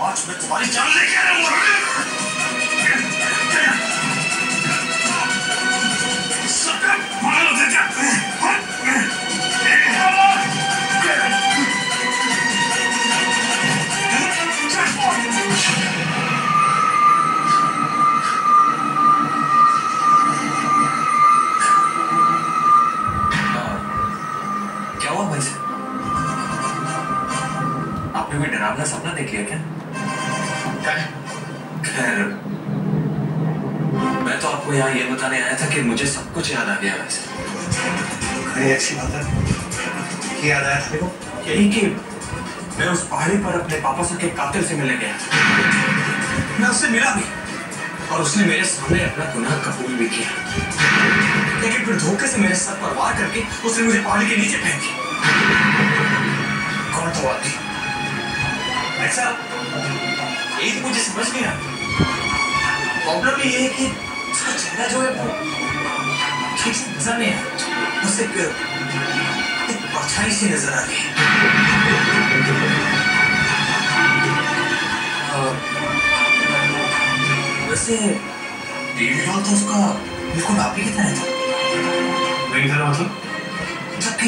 आज मैं तुम्हारी जान लेके आऊंगा। सबका मार दे जा। क्या हुआ भाई साहब? आपने कोई डरावना सपना देख लिया क्या? खैर, मैं तो आपको यहाँ ये बताने आया था कि मुझे सब कुछ याद आ गया वैसे। बड़ी अच्छी बात है। याद आया था यही कि मैं उस पहाड़ी पर अपने पापा से के कातिल से मिलने गया था। मैं उससे मिला भी और उसने मेरे सामने अपना गुनाह कबूल भी किया, लेकिन फिर धोखे से मेरे सर पर वार करके उसने मुझे पहाड़ी के नीचे फेंक दिया। कौन था आदमी? ऐसा यही तो मुझे समझ नहीं आया। प्रॉब्लम ये है कि उसका चेहरा जो है वो ठीक से नजर नहीं आया, बस एक परछाई सी नजर आ रही है। वैसे डेविड हॉल तो उसका बिल्कुल आप ही की तरह था। नहीं था मतलब? जबकि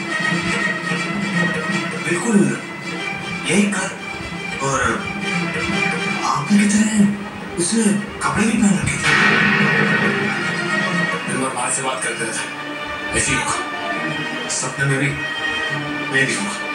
बिल्कुल यही कर और आप ही की तरह उसने कपड़े भी पहन रखे थे। बाहर से बात करते रहता, ऐसी होगा सपने में भी मैं भी होगा।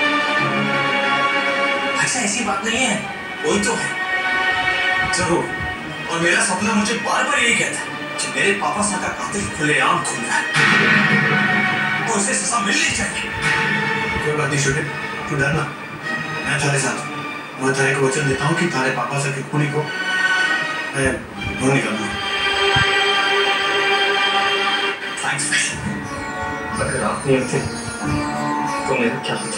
अच्छा ऐसी बात नहीं है, वही तो है। जरूर, और मेरा सपना मुझे बार बार यही कहता है कि मेरे पापा सा का कातिल खुलेआम घूम रहा है और उसे सजा मिलनी चाहिए। कोई बात नहीं छोटे, तू डरना, मैं तेरे साथ हूँ। मैं तेरे को वचन देता हूँ कि तारे पापा सा के खूनी को मैं ढूंढ निकालूंगा। थैंक्स। अगर आप नहीं होते तो मेरा क्या होता?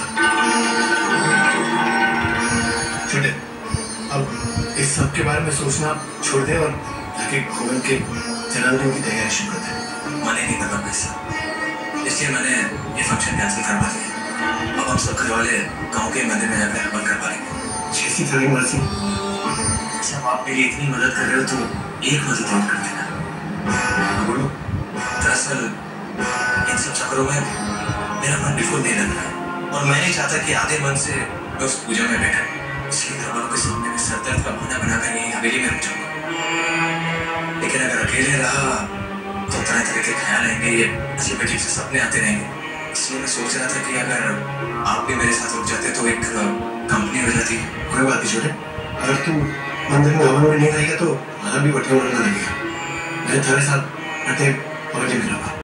छोटे, अब इस सब के बारे में सोचना छोड़ दे और जाके भगवान के जन्मदिन की तैयारी शुरू कर दे। मन ही नहीं करता पैसा, इसलिए मैंने ये फंक्शन कैंसिल करवा दिया। अब हम सब घर वाले गांव के मंदिर में जाकर हवन करवा लेंगे। जैसी तेरी मर्जी। जब आप मेरी इतनी मदद कर रहे हो तो एक मदद और कर देना। बोलो। दरअसल इन सब चक्करों में मेरा मन बिल्कुल नहीं लग रहा है और मैं नहीं चाहता कि आधे मन से मैं उस पूजा में बैठा, इसलिए घर वालों के सामने मैं सर दर्द का बहाना बनाकर यहीं हवेली में रुक जाऊंगा। लेकिन अगर अकेले रहा तो तरह तरह के ख्याल आएंगे, ये अजीब अजीब से सपने आते रहेंगे। इसलिए मैं सोच रहा था कि अगर आप भी मेरे साथ रुक जाते तो एक कंपनी हो जाती। कोई बात नहीं छोटे, अगर तू मंदिर में हवन में नहीं रहेगा तो हमारा भी बटिया उड़ना लगेगा। मैं तेरे साथ बटे और